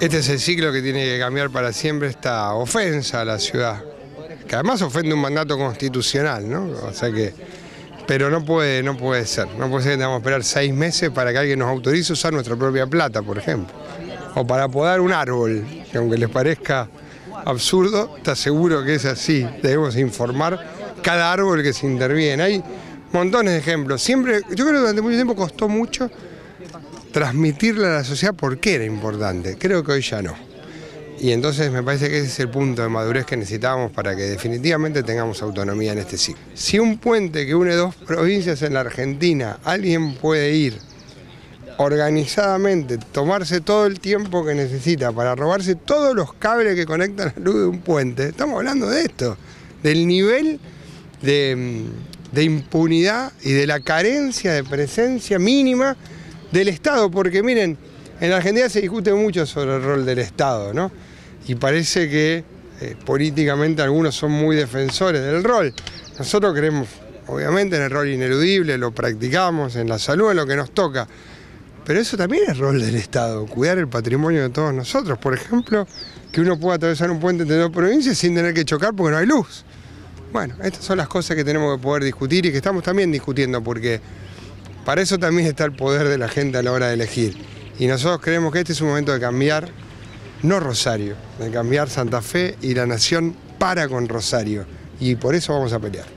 Este es el ciclo que tiene que cambiar para siempre esta ofensa a la ciudad, que además ofende un mandato constitucional, ¿no? O sea que, pero no puede ser que tengamos que esperar 6 meses para que alguien nos autorice a usar nuestra propia plata, por ejemplo, o para podar un árbol, que aunque les parezca absurdo, está seguro que es así. Debemos informar cada árbol que se interviene. Hay montones de ejemplos. Siempre, yo creo que durante mucho tiempo costó mucho transmitirle a la sociedad por qué era importante. Creo que hoy ya no. Y entonces me parece que ese es el punto de madurez que necesitamos para que definitivamente tengamos autonomía en este ciclo. Si un puente que une 2 provincias en la Argentina, alguien puede ir organizadamente, tomarse todo el tiempo que necesita para robarse todos los cables que conectan la luz de un puente, estamos hablando de esto, del nivel de impunidad y de la carencia de presencia mínima del Estado, porque miren, en la Argentina se discute mucho sobre el rol del Estado, ¿no? Y parece que políticamente algunos son muy defensores del rol. Nosotros creemos, obviamente, en el rol ineludible, lo practicamos en la salud, en lo que nos toca. Pero eso también es rol del Estado, cuidar el patrimonio de todos nosotros. Por ejemplo, que uno pueda atravesar un puente entre 2 provincias sin tener que chocar porque no hay luz. Bueno, estas son las cosas que tenemos que poder discutir y que estamos también discutiendo, porque para eso también está el poder de la gente a la hora de elegir. Y nosotros creemos que este es un momento de cambiar, no Rosario, de cambiar Santa Fe y la nación para con Rosario. Y por eso vamos a pelear.